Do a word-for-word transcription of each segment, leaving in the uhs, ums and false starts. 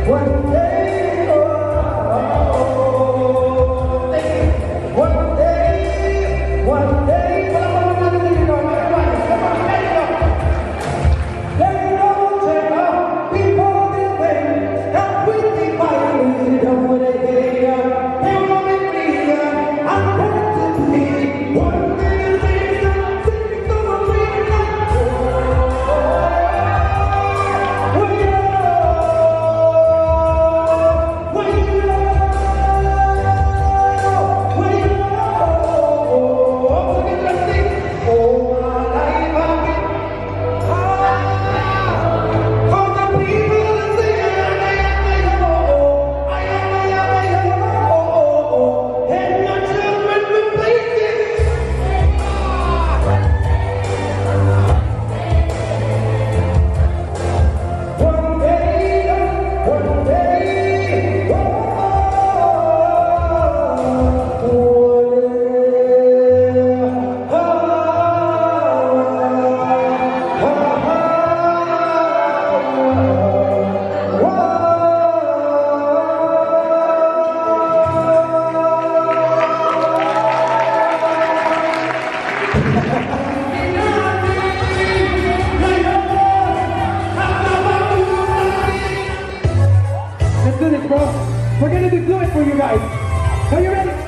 One day, oh, one day, one day. We're gonna do it for you guys. Are you ready?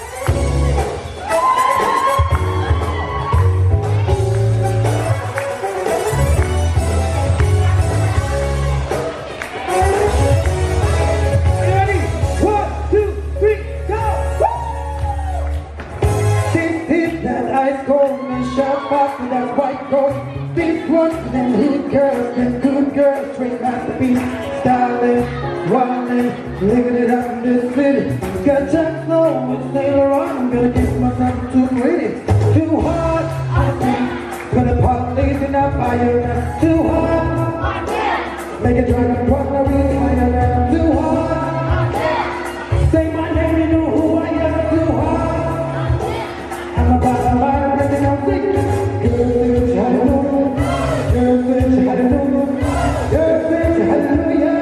Ready? One, two, three, go! Woo! This is that ice cold and sharp after that white coat. This one, them hood girls, them good girls, straight masterpiece, styling, wildin', living it up in this city. Got Jack Snow with Sailor on. I'm gonna kiss myself too pretty. Too hard, I think. Gonna pop these in that fire now. Too hard, I can't. Make it drag and walk now really higher now. Too hard, I can't. Say my name, you know who I am. Too hard, I can't. I'm about to lie, I'm breaking out sick. Girl, bitch, hallelujah. Girl, bitch, hallelujah. Girl, bitch, hallelujah.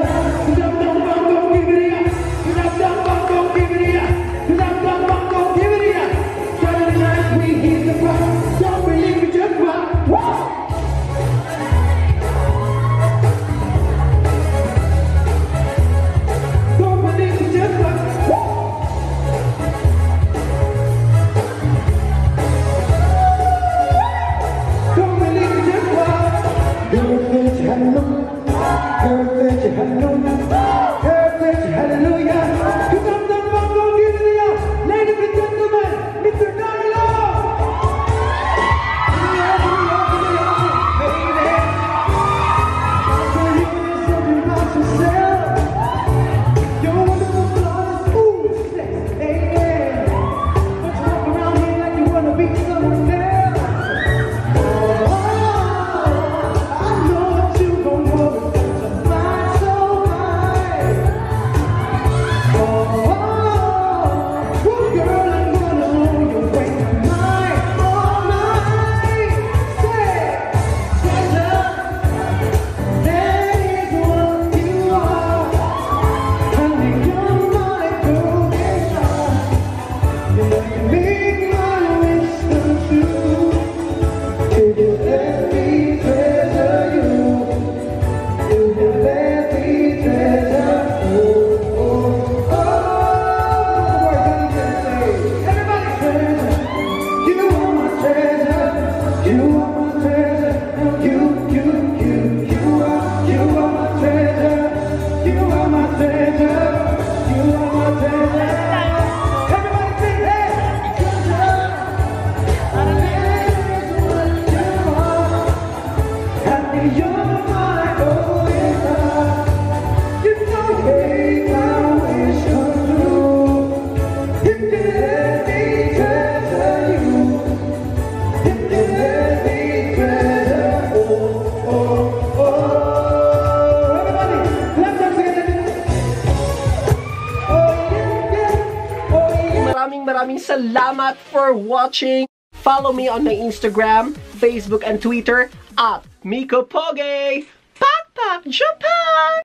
Maraming salamat for watching. Follow me on my Instagram, Facebook, and Twitter at Miko Poge. Pak Pak Japan!